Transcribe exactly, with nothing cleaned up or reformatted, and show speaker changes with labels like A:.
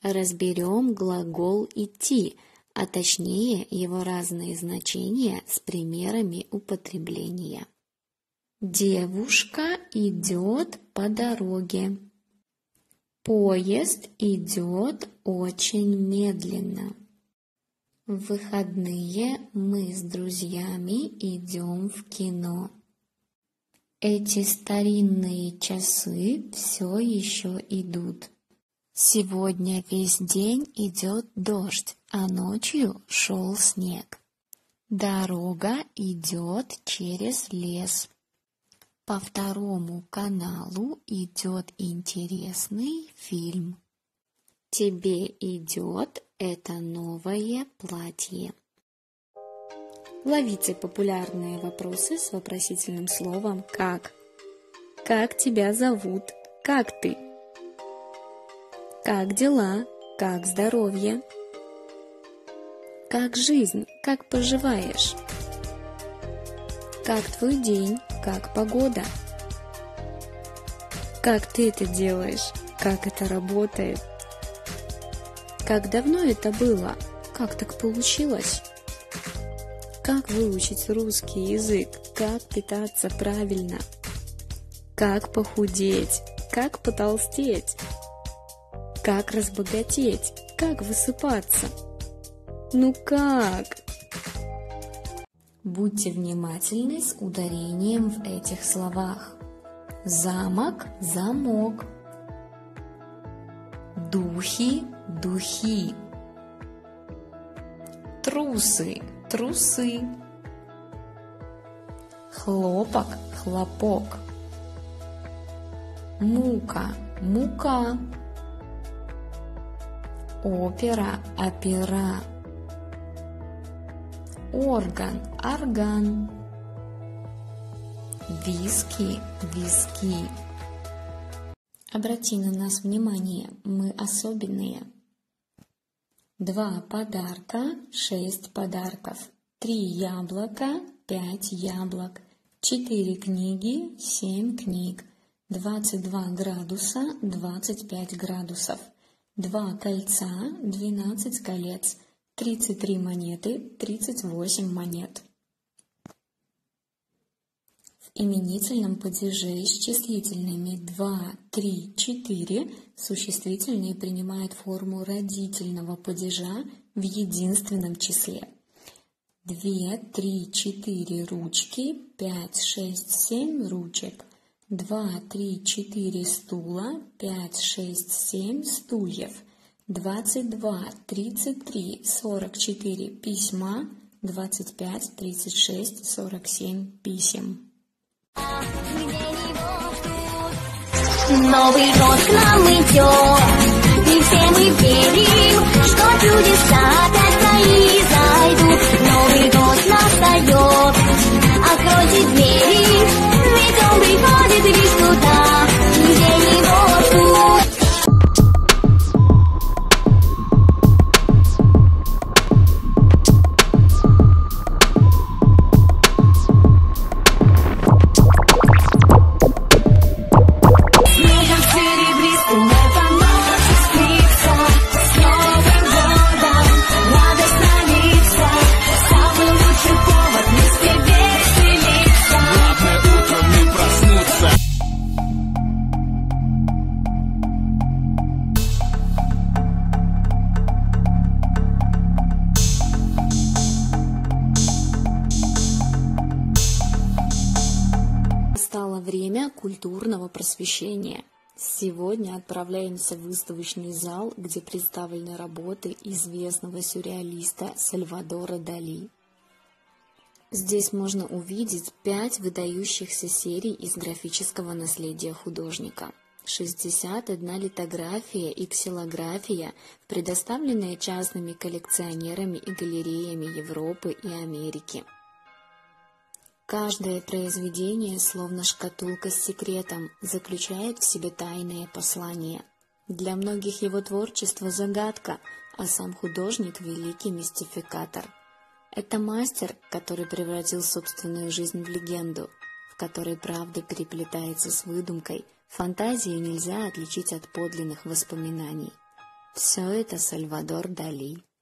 A: Разберем глагол «идти», а точнее его разные значения с примерами употребления. Девушка идет по дороге. Поезд идет очень медленно. В выходные мы с друзьями идем в кино. Эти старинные часы все еще идут. Сегодня весь день идет дождь, а ночью шел снег. Дорога идет через лес. По второму каналу идет интересный фильм. Тебе идет это новое платье. Ловите популярные вопросы с вопросительным словом «как». Как тебя зовут? Как ты? Как дела? Как здоровье? Как жизнь? Как поживаешь? Как твой день? Как погода? Как ты это делаешь? Как это работает? Как давно это было? Как так получилось? Как выучить русский язык? Как питаться правильно? Как похудеть? Как потолстеть? Как разбогатеть? Как высыпаться? Ну как? Будьте внимательны с ударением в этих словах. Замок – замок. Духи – духи. Трусы – трусы. Хлопок – хлопок. Мука – мука. Опера – опера. Орган – орган. Виски – виски. Обрати на нас внимание, мы особенные. Два подарка, шесть подарков. Три яблока, пять яблок. Четыре книги, семь книг. Двадцать два градуса, двадцать пять градусов. Два кольца, двенадцать колец. Тридцать три монеты, тридцать восемь монет. В именительном падеже с числительными два, три, четыре существительные принимают форму родительного падежа в единственном числе. Две, три, четыре ручки, пять, шесть, семь ручек. Два, три, четыре стула, пять, шесть, семь стульев. Двадцать два, тридцать три, сорок четыре письма, двадцать пять, тридцать шесть, сорок семь писем.
B: Новый год к нам идет, и все мы верим, что чудеса опять произойдут. Новый год настает, откройте двери, ведь он приходит лишь туда, где его ждут.
A: Настало время культурного просвещения. Сегодня отправляемся в выставочный зал, где представлены работы известного сюрреалиста Сальвадора Дали. Здесь можно увидеть пять выдающихся серий из графического наследия художника. шестьдесят одна литография и ксилография, предоставленные частными коллекционерами и галереями Европы и Америки. Каждое произведение, словно шкатулка с секретом, заключает в себе тайное послание. Для многих его творчество – загадка, а сам художник – великий мистификатор. Это мастер, который превратил собственную жизнь в легенду, в которой правда переплетается с выдумкой, фантазию нельзя отличить от подлинных воспоминаний. Все это Сальвадор Дали.